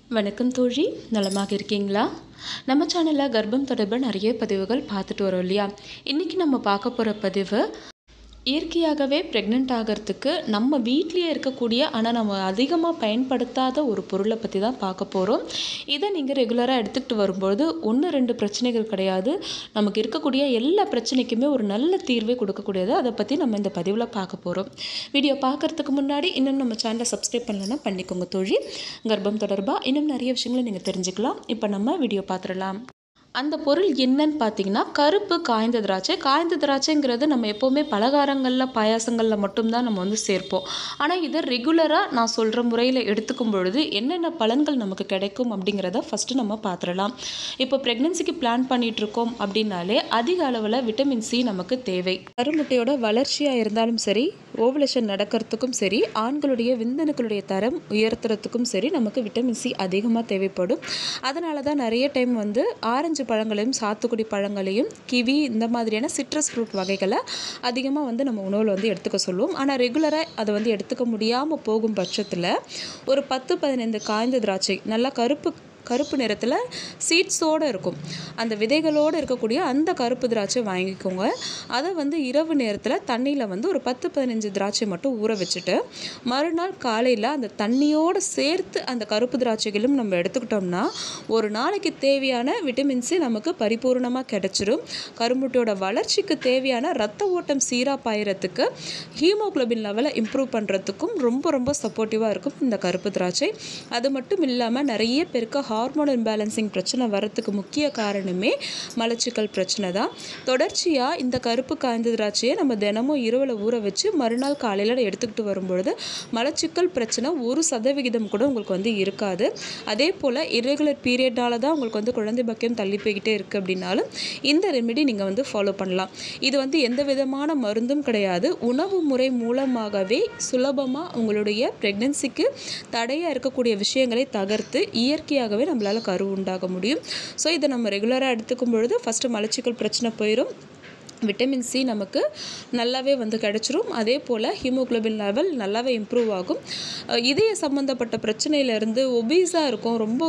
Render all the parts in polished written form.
வணக்கம் தோழி, நலமாக இருக்கீங்களா? நம்ம சேனலில் கர்ப்பம் தொடர்பாக நிறைய பதிவுகள் பார்த்துட்டு வரோம் இல்லையா? இன்றைக்கி நம்ம பார்க்க போகிற பதிவு இயற்கையாகவே ப்ரெக்னென்ட் ஆகிறதுக்கு நம்ம வீட்டிலேயே இருக்கக்கூடிய ஆனால் நம்ம அதிகமாக பயன்படுத்தாத ஒரு பொருளை பற்றி தான் பார்க்க போகிறோம். இதை நீங்கள் ரெகுலராக எடுத்துக்கிட்டு வரும்பொழுது 1-2 பிரச்சனைகள் கிடையாது, நமக்கு இருக்கக்கூடிய எல்லா பிரச்சனைக்குமே ஒரு நல்ல தீர்வை கொடுக்கக்கூடியது. அதை பற்றி நம்ம இந்த பதிவில் பார்க்க போகிறோம். வீடியோ பார்க்குறதுக்கு முன்னாடி இன்னும் நம்ம சேனலை சப்ஸ்கிரைப் பண்ணலைன்னா பண்ணிக்கோங்க தோழி. கர்ப்பம் தொடர்பாக இன்னும் நிறைய விஷயங்களை நீங்கள் தெரிஞ்சுக்கலாம். இப்போ நம்ம வீடியோ பார்த்துடலாம். அந்த பொருள் என்னன்னு பார்த்தீங்கன்னா, கருப்பு காய்ந்த திராட்சை. காய்ந்த திராட்சைங்கிறது நம்ம எப்போவுமே பலகாரங்களில், பாயாசங்களில் மட்டும்தான் நம்ம வந்து சேர்ப்போம். ஆனால் இதை ரெகுலராக நான் சொல்கிற முறையில் எடுத்துக்கும் பொழுது என்னென்ன பலன்கள் நமக்கு கிடைக்கும் அப்படிங்கிறத ஃபஸ்ட்டு நம்ம பார்த்துடலாம். இப்போ ப்ரெக்னென்சிக்கு பிளான் பண்ணிகிட்ருக்கோம் அப்படின்னாலே அதிக அளவில் விட்டமின் சி நமக்கு தேவை. கருமுட்டையோட வளர்ச்சியாக இருந்தாலும் சரி, ஓவலேஷன் நடக்கிறதுக்கும் சரி, ஆண்களுடைய விந்தணுக்களுடைய தரம் உயர்த்துறதுக்கும் சரி, நமக்கு விட்டமின் சி அதிகமாக தேவைப்படும். அதனால தான் நிறைய டைம் வந்து ஆரஞ்சு பழங்களையும், சாத்துக்குடி பழங்களையும், கிவி இந்த மாதிரியான சிட்ரஸ் ஃப்ரூட் வகைகளை அதிகமாக வந்து நம்ம உணவில் வந்து எடுத்துக்க சொல்லுவோம். ஆனால் ரெகுலராக அதை வந்து எடுத்துக்க முடியாமல் போகும் பட்சத்தில் ஒரு 10-15 காய்ந்த திராட்சை நல்லா கருப்பு நிறத்தில் சீட்ஸோடு இருக்கும், அந்த விதைகளோடு இருக்கக்கூடிய அந்த கருப்பு திராட்சை வாங்கிக்கோங்க. அதை வந்து இரவு நேரத்தில் தண்ணியில் வந்து ஒரு 10-15 திராட்சை மட்டும் ஊற வச்சுட்டு மறுநாள் காலையில் அந்த தண்ணியோடு சேர்த்து அந்த கருப்பு திராட்சைகளும் நம்ம எடுத்துக்கிட்டோம்னா ஒரு நாளைக்கு தேவையான விட்டமின் சி நமக்கு பரிபூர்ணமாக கிடைச்சிரும். கருமுட்டையோட வளர்ச்சிக்கு தேவையான ரத்த ஓட்டம் சீராக பாயறதுக்கு, ஹீமோகுளோபின் லெவலை இம்ப்ரூவ் பண்ணுறதுக்கும் ரொம்ப ரொம்ப சப்போர்ட்டிவாக இருக்கும் இந்த கருப்பு திராட்சை. அது மட்டும் இல்லாமல் நிறைய பேருக்கு ஹார்மோன் இம்பேலன்சிங் பிரச்சனை வரத்துக்கு முக்கிய காரணமே மலச்சிக்கல் பிரச்சனை தான். தொடர்ச்சியாக இந்த கருப்பு காய்ந்த திராட்சையை நம்ம தினமும் இரவில் ஊற வச்சு மறுநாள் காலையில் எடுத்துக்கிட்டு வரும்பொழுது மலச்சிக்கல் பிரச்சனை 1% கூட உங்களுக்கு வந்து இருக்காது. அதே போல் இரெகுலர் பீரியட்னால தான் உங்களுக்கு வந்து குழந்தை பாக்கியம் தள்ளி போய்கிட்டே இருக்குது அப்படின்னாலும் இந்த ரெமெடி நீங்கள் வந்து ஃபாலோ பண்ணலாம். இது வந்து எந்த விதமான மருந்தும் கிடையாது, உணவு முறை மூலமாகவே சுலபமாக உங்களுடைய ப்ரெக்னென்சிக்கு தடையாக இருக்கக்கூடிய விஷயங்களை தகர்த்து இயற்கையாகவே நம்மளால் கரு உண்டாக முடியும். ஸோ இதை நம்ம ரெகுலராக எடுத்துக்கும் பொழுது ஃபஸ்ட்டு மலச்சிக்கல் பிரச்சனை போயிடும், விட்டமின் சி நமக்கு நல்லாவே வந்து கிடச்சிரும். அதே போல் ஹீமோகுளோபின் லெவல் நல்லாவே இம்ப்ரூவ் ஆகும். இதய சம்மந்தப்பட்ட பிரச்சனையிலேருந்து ஒபீஸாக இருக்கும், ரொம்ப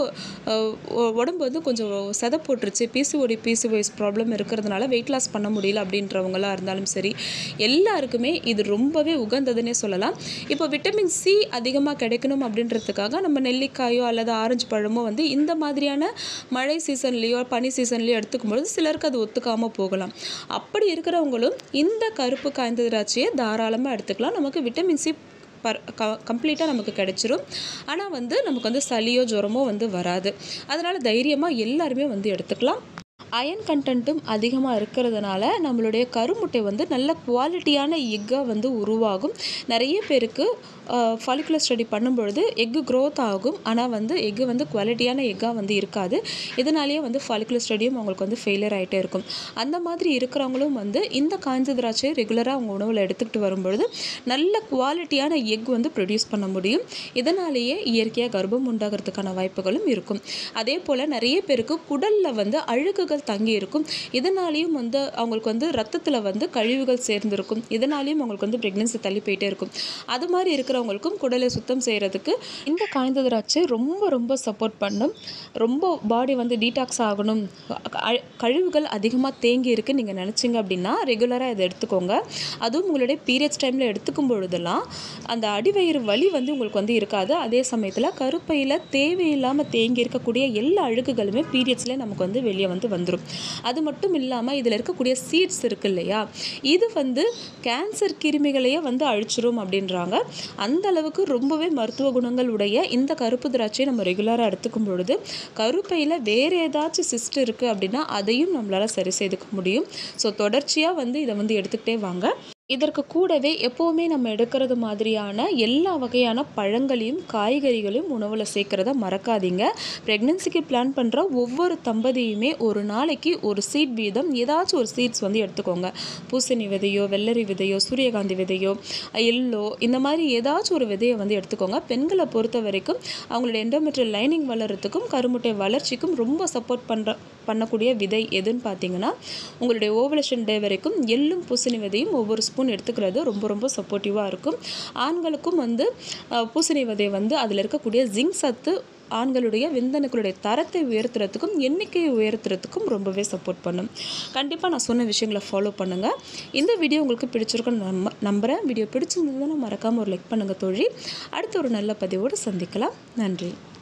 உடம்பு வந்து கொஞ்சம் செதை போட்டுருச்சு, பிசிஓஎஸ் ப்ராப்ளம் இருக்கிறதுனால வெயிட் லாஸ் பண்ண முடியல அப்படின்றவங்களாக இருந்தாலும் சரி, எல்லாருக்குமே இது ரொம்பவே உகந்ததுன்னே சொல்லலாம். இப்போ விட்டமின் சி அதிகமாக கிடைக்கணும் அப்படின்றதுக்காக நம்ம நெல்லிக்காயோ அல்லது ஆரஞ்சு பழமோ வந்து இந்த மாதிரியான மழை சீசன்லேயோ பனி சீசன்லேயோ எடுத்துக்கும்பொழுது சிலருக்கு அது ஒத்துக்காமல் போகலாம். அப்படி இருக்கிறவங்களும் இந்த கருப்பு காய்ந்த திராட்சையை தாராளமாக எடுத்துக்கலாம். நமக்கு விட்டமின் சி கம்ப்ளீட்டாக நமக்கு கிடைச்சிரும். ஆனால் வந்து நமக்கு வந்து சளியோ ஜுரமோ வந்து வராது. அதனால் தைரியமாக எல்லாருமே வந்து எடுத்துக்கலாம். அயன் கண்டென்ட்டும் அதிகமாக இருக்கிறதுனால நம்மளுடைய கருமுட்டை வந்து நல்ல குவாலிட்டியான எக்காக வந்து உருவாகும். நிறைய பேருக்கு ஃபாலிகுலர் ஸ்டடி பண்ணும்பொழுது எக்கு க்ரோத் ஆகும், ஆனால் வந்து எக்கு வந்து குவாலிட்டியான எக்காக வந்து இருக்காது. இதனாலேயே வந்து ஃபாலிகுலர் ஸ்டடியும் அவங்களுக்கு வந்து ஃபெயிலியர் ஆகிட்டே இருக்கும். அந்த மாதிரி இருக்கிறவங்களும் வந்து இந்த காய்ந்த திராட்சையை ரெகுலராக அவங்க உணவில் எடுத்துக்கிட்டு வரும்பொழுது நல்ல குவாலிட்டியான எக் வந்து ப்ரொடியூஸ் பண்ண முடியும். இதனாலேயே இயற்கையாக கர்ப்பம் உண்டாகிறதுக்கான வாய்ப்புகளும் இருக்கும். அதே போல் நிறைய பேருக்கு குடலில் வந்து அழுகுகள் தங்கி இருக்கும், இதனாலேயும் வந்து அவங்களுக்கு வந்து ரத்தத்தில் வந்து கழிவுகள் சேர்ந்துருக்கும், இதனாலேயும் அவங்களுக்கு வந்து ப்ரெக்னென்சி தள்ளி போயிட்டே இருக்கும். அது மாதிரி இருக்கிறவங்களுக்கும் குடலை சுத்தம் செய்கிறதுக்கு இந்த காய்ந்த திராட்சை ரொம்ப ரொம்ப சப்போர்ட் பண்ணும். ரொம்ப பாடி வந்து டீடாக்ஸ் ஆகணும், கழிவுகள் அதிகமாக தேங்கி இருக்குன்னு நீங்கள் நினச்சிங்க அப்படின்னா ரெகுலராக இதை எடுத்துக்கோங்க. அதுவும் உங்களுடைய பீரியட்ஸ் டைமில் எடுத்துக்கும் பொழுதெல்லாம் அந்த அடிவயிறு வலி வந்து உங்களுக்கு வந்து இருக்காது. அதே சமயத்தில் கருப்பையில் தேவையில்லாமல் தேங்கி இருக்கக்கூடிய எல்லா அழுக்குகளுமே பீரியட்ஸ்லேயே நமக்கு வந்து வெளியே வந்து வந்துடும். அது மட்டும் இல்லாமல் இதில் இருக்கக்கூடிய சீட்ஸ் இருக்கு இல்லையா, இது வந்து கேன்சர் கிருமிகளையே வந்து அழிச்சிரும் அப்படின்றாங்க. அந்த அளவுக்கு ரொம்பவே மருத்துவ குணங்கள் உடைய இந்த கருப்பு திராட்சையை நம்ம ரெகுலராக எடுத்துக்கும் பொழுது கருப்பையில் வேறு ஏதாச்சும் சிஸ்ட் இருக்குது அப்படின்னா அதையும் நம்மளால் சரி செய்துக்க முடியும். ஸோ தொடர்ச்சியாக வந்து இதை வந்து எடுத்துக்கிட்டே வாங்க. இதற்கு கூடவே எப்போவுமே நம்ம எடுக்கிறது மாதிரியான எல்லா வகையான பழங்களையும் காய்கறிகளையும் உணவில் சேர்க்கிறத மறக்காதீங்க. ப்ரெக்னென்சிக்கு பிளான் பண்ணுற ஒவ்வொரு தம்பதியுமே ஒரு நாளைக்கு ஒரு சீட் வீதம் ஏதாச்சும் ஒரு சீட்ஸ் வந்து எடுத்துக்கோங்க. பூசணி விதையோ, வெள்ளரி விதையோ, சூரியகாந்தி விதையோ, எள்ளோ, இந்த மாதிரி ஏதாச்சும் ஒரு விதையை வந்து எடுத்துக்கோங்க. பெண்களை பொறுத்த வரைக்கும் அவங்களோட எண்டோமெட்ரியல் லைனிங் வளர்கிறதுக்கும் கருமுட்டை வளர்ச்சிக்கும் ரொம்ப சப்போர்ட் பண்ணக்கூடிய விதை எதுன்னு பார்த்தீங்கன்னா உங்களுடைய ஓவலேஷன் டே வரைக்கும் எள்ளும் பூசணி விதையும் ஒவ்வொரு ஸ்பூன் எடுத்துக்கிறது ரொம்ப ரொம்ப சப்போர்ட்டிவாக இருக்கும். ஆண்களுக்கும் வந்து பூசணி விதை வந்து அதில் இருக்கக்கூடிய ஜிங்க் சத்து ஆண்களுடைய விந்தணுக்களுடைய தரத்தை உயர்த்துறதுக்கும் எண்ணிக்கையை உயர்த்துறதுக்கும் ரொம்பவே சப்போர்ட் பண்ணும். கண்டிப்பாக நான் சொன்ன விஷயங்களை ஃபாலோ பண்ணுங்கள். இந்த வீடியோ உங்களுக்கு பிடிச்சிருக்குன்னு நம்புகிறேன். வீடியோ பிடிச்சிருந்ததுன்னா மறக்காமல் ஒரு லைக் பண்ணுங்கள் தோழி. அடுத்த ஒரு நல்ல பதிவோடு சந்திக்கலாம். நன்றி.